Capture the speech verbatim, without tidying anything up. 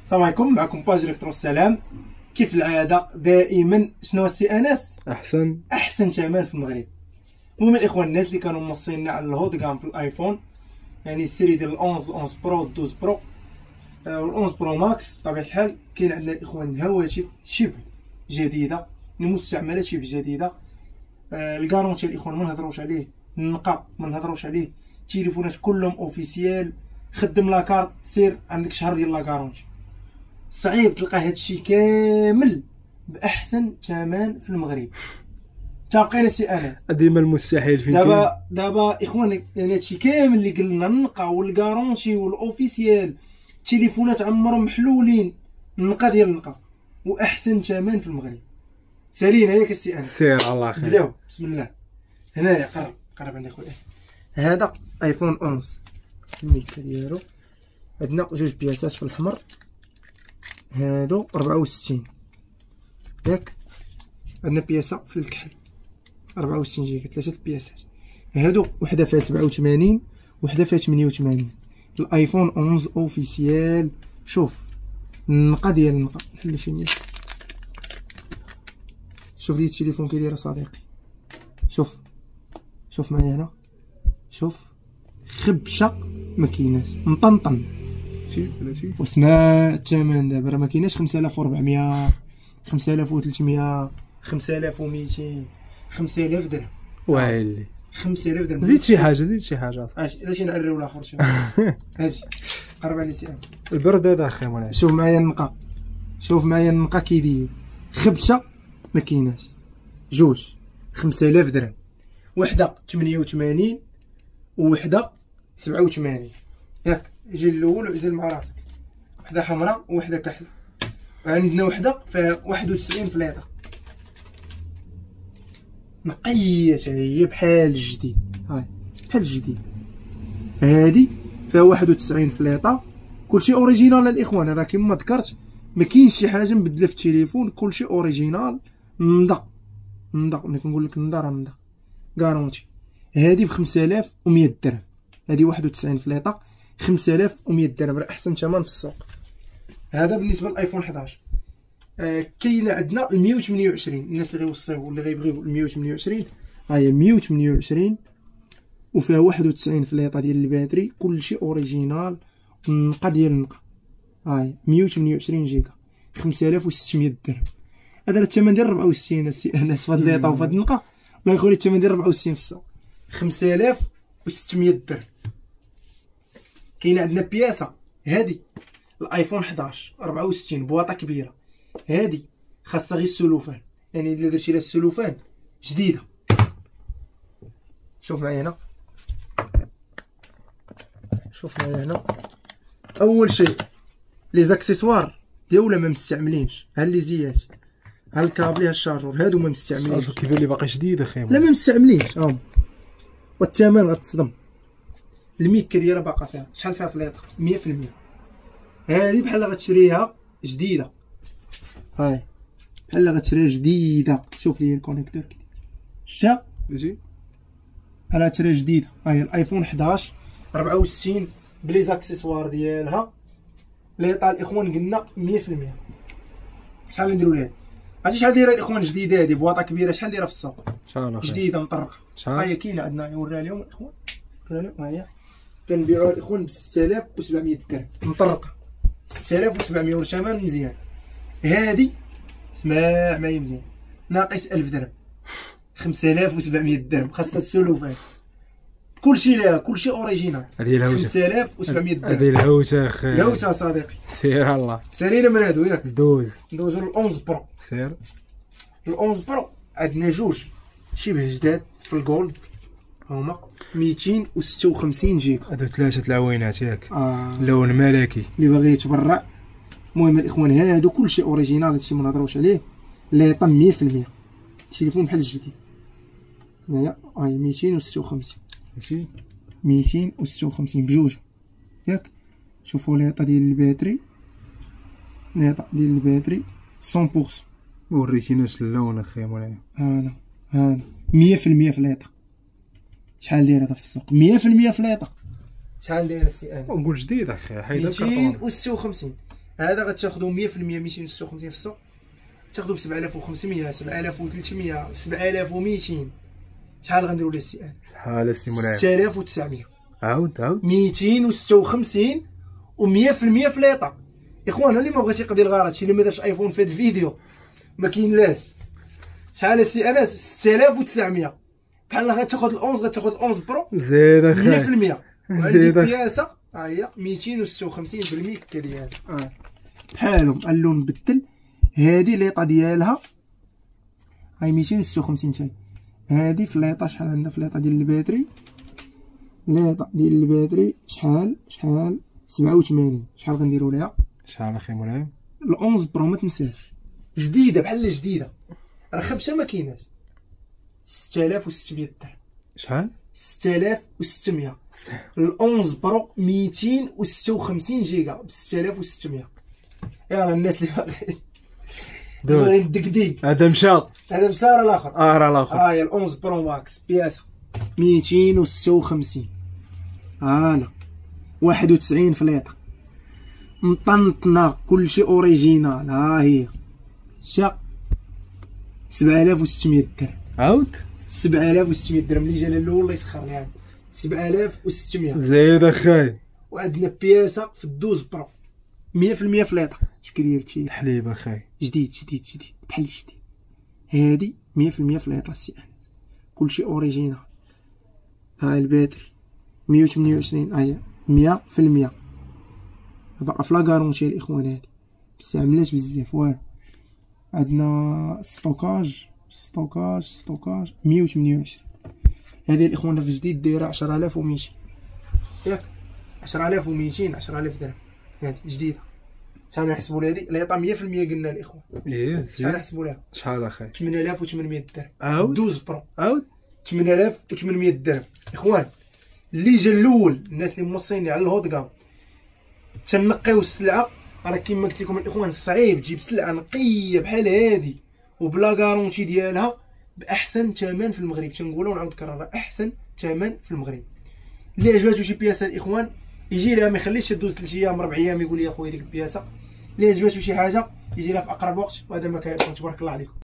السلام عليكم، معكم باج الكترو السلام. كيف العاده دائما شنو السي انس احسن احسن ثمن في المغرب. المهم الاخوان، الناس اللي كانوا موصينا على الهود كام في الايفون، يعني السيري ديال احداش احداش برو اثنا عشر برو وال احداش برو ماكس، بطبيعه الحال كاين عندنا الاخوان هواتف شبه جديده، مستعمله شبه جديده. آه الكارونتي الاخوان ما نهضروش عليه، النقا ما نهضروش عليه، التليفونات كلهم اوفيسيال، خدم لاكارت سير عندك شهر ديال لاكارونتي. صعيب تلقى هادشي كامل باحسن ثمن في المغرب. تابقينا سي انس ديما المستحيل فين دابا دابا اخوان، يعني هادشي كامل اللي قلنا، النقا والكارونتي والاوفيسيال، التليفونات عمرهم محلولين، النقا ديال النقا واحسن ثمن في المغرب. سالينا ياك السي انس؟ سير الله خير. بداو بسم الله. هنايا قرب قرب عندي خويا، هذا ايفون احداش الميكا ديالو. عندنا جوج بياسات في الحمر، هادو ربعة وستين ياك. عندنا بياسه في الكحل ربعة وستين جيجا، ثلاثه البياسات. هادو وحده فيها سبعة وثمانين وحده فيها ثمانية وثمانين. الايفون احداش اوفيسيال. شوف النقا ديال النقا، نحل شي نيت. شوف لي التليفون كي داير صديقي، شوف شوف معايا هنا، شوف خبشه ما كايناش، مطنطن. سي بلاتي واسمع الثمن دابا راه ما كايناش خمسة آلاف وأربعمية، خمسة آلاف وثلاثمية، خمسة آلاف وميتين، خمسة آلاف درهم. وايلي خمسة آلاف درهم. زيد شي حاجه زيد شي حاجه. اش علاش نعريو الاخر؟ شوف اجي قرب على سي. البرد هذا اخي مولاي. شوف معايا النقا، شوف معايا النقا كي داير، خبشه ما كايناش. جوج خمسة آلاف درهم، وحده ثمانية وثمانين ووحده سبعة وثمانين ياك. جي الاول وعزل مع راسك، وحده حمراء ووحده كحله. عندنا وحده فيها واحد وتسعين فليطه نقيه، هي بحال الجديد، هاي بحال الجديد. هادي فيها واحد وتسعين فليطه، كلشي اوريجينال الاخوان. راه كيما ذكرت ما كاينش شي حاجه مبدله في التليفون، كلشي اوريجينال. نضا نضا ملي كنقول لك نضا راه نضا كارونتي. هادي ب خمسة آلاف ومية درهم، هادي واحد وتسعين فليطه، خمسة آلاف ومية درهم، راه احسن ثمن في السوق. هذا بالنسبه للايفون حداش. آه كاينه عندنا ال مية وثمانية وعشرين، الناس اللي غيوصيو واللي غيبغيو ال مية وثمانية وعشرين، ها هي مية وثمانية وعشرين وفيها واحد وتسعين فليطه ديال الباتري، كلشي اوريجينال. النقا ديال النقا ها هي مية وثمانية وعشرين جيجا، خمسة آلاف وستمية درهم. هذا الثمن ديال ربعة وستين السي انس فهاد الليطه وفهاد النقا. الله يخلي الثمن ديال ربعة وستين في السوق، خمسة آلاف وستمية درهم. كاينه عندنا بياسه هادي الايفون حداش ربعة وستين، بواطه كبيره. هادي خاصها غير السلوفان، يعني الا درتي لها السلوفان جديده. شوف معايا هنا، شوف معايا هنا. اول شيء لي زاكسيسوار ديالها ما مستعملينش، ها لي زيات، ها الكابل، ها الشارجور، هادو ما مستعملينش. كيبان لي باقي جديد اخي. لا ما مستعملينش هاهم. والثمن غتصدم. الميكا ديالها باقا فيها شحال فيها فليطه؟ مية في المية. هادي بحال غتشريها جديده، هاي بحال غتشريها جديده. شوف لي الكونيكتور كي داير، شتا ماشي بحال غتشريها جديده. هاي الايفون حداش ربعة وستين بلي زاكسيسوار ديالها. ليطا الاخوان قلنا مية في المية. شحال نديرو ليها؟ عرفتي شحال دايره الاخوان جديده؟ هادي بواطه كبيره، شحال دايره في السوق؟ شحال اخي؟ جديده مطرقه. ها هي كاينه عندنا، نوريها لهم الاخوان، نوريها لهم. ها هي كنبيعوها الاخوان ب ستة آلاف وسبعمية درهم مطرقه، ستة آلاف وسبعمية والثمن مزيان. هادي اسمع معايا مزيان، ناقص ألف درهم، خمسة آلاف وسبعمية درهم، خاصها السلوفان، كلشي ليها، كلشي اوريجينال. هذه الهوته خمسة آلاف وسبعمية درهم. هذه الهوته اخي، الهوته صديقي. سير الله. سالينا من هادو ياك. دوز ندوزو لل احداش برو. سير ال احداش برو عندنا جوج شبه جداد في الجولد، هما ميتين وستة وخمسين جيجا. هادو ثلاثه العوينات ياك. اه لون ملكي اللي باغي يتبرع. المهم الاخوان هادو كلشي اوريجينال، هادشي ما نهضروش عليه، ليطا مية في المية. التليفون بحال الجديد. هنايا هاي ميتين وستة وخمسين، ماشي ميتين وستة وخمسين بجوج ياك. شوفوا ليطا ديال الباتري، ليطا ديال الباتري مية بالمية. موريتيناش اللون اخي مولاي. هانا هانا مية في المية فليطه. شحال دايره في السوق؟ مية في المية فليطه. شحال دايره السي انس؟ نقول جديد اخي، حيد الكرتون. ميتين وستة وخمسين. هذا غتاخذو مية في المية ميتين وستة وخمسين في السوق، تاخذو ب سبعة آلاف وخمسمية سبعة آلاف وثلاثمية سبعة آلاف وميتين. شحال غنديرو ليه السي ان؟ شحال السي منعم؟ ستة آلاف وتسعمية. عاود عاود ميتين وستة وخمسين و مية في المية في ليطا. اخوانا اللي ما بغاش يقضي الغرض، شي اللي ما دارش ايفون في هذا الفيديو ما كاينلاش. شحال السي ان اس؟ ستة آلاف وتسعمية. بحال غتاخذ الأونز غتاخذ الأونز برو زيد مية في اخاي المية. وعندي زيد أخ- بياسه ها هي ميتين وستة وخمسين بالميك ديالها اه بحالهم. اللون بدل. هادي ليطا ديالها هاي ميتين وستة وخمسين تاي. هادي في ليطا شحال عندها في ليطا ديال الباتري؟ ليطا ديال الباتري شحال شحال سبعة وثمانين. شحال غنديرو ليها؟ شحال اخي منعم؟ الأونز برو ما تنساش، جديده بحال جديده، راه خبشه ما كايناش. ستة آلاف وستمية درهم. شحال؟ ستة آلاف وستمية. الأونز برو ميتين وستة وخمسين جيجا ب ستة آلاف وستمية. يا راه الناس اللي باغيين باغيين الدكديك هذا مشى. هذا مسار الاخر. اه راه الاخر. ها هي الأونز برو ماكس بياسه ميتين وستة وخمسين. هانا واحد وتسعين في ليطا مطنطنه كلشي اوريجينال. ها هي شا سبعة آلاف وستمية درهم. عاود سبعة آلاف وستمية درهم اللي جا الاول الله يسخر يعني سبعة آلاف وستمية. زيد اخاي. وعندنا بياسه في الدوز برو مية في المية في ليطا. شكون دايرتي؟ حليب اخاي. جديد جديد جديد بحال الجديد. هادي مية في المية في ليطا السي ان كلشي اوريجينال. ها الباتري مية وثمانية وعشرين. هاهي مية في المية باقا في لاكارونتي الاخوان. هادي مستعملاش بزاف والو. عندنا ستوكاج ستوكاج ستوكاج مية وثمانية وعشرين. هذه الاخوان في جديد دايره عشرة آلاف وميتين ياك عشرة آلاف وميتين عشرة آلاف درهم. هذه جديده. شحال نحسبوا لها هذه؟ ليطا مية في المية قلنا الاخوان. ايه شحال زيد. نحسبوا لها؟ شحال اخاي؟ ثمانية آلاف وثمنمية درهم. عاود دوز برو عاود. ثمانية آلاف وثمنمية درهم. اخوان اللي جا الاول الناس اللي موصيني على الهوت كام تنقيو السلعه، راه كيما قلت لكم الاخوان صعيب تجيب سلعه نقيه بحال هادي وبلا كارونتي ديالها باحسن ثمن في المغرب. تنقولوا ونعاود نكرر احسن ثمن في المغرب. اللي عجباتو شي بياسه الاخوان يجي لها، ما يخليش تدوز ثلاث ايام ربع ايام يقول لي اخويا ديك البياسه. اللي عجباتو شي حاجه يجي لها في اقرب وقت. وهذا ما كان. تبارك الله عليكم.